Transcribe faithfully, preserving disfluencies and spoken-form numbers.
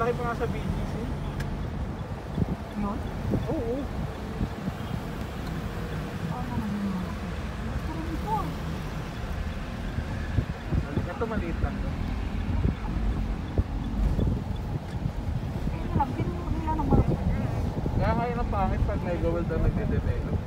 malaki pa nga sa B G C. Yun? Oo. Ano naman yung malaki? Gusto rin ito ah. Ito maliit lang to. Kaya lang, pinuno nila ng malaki. Kaya ngayon ang pangit pag nag-gold na nagde-develop.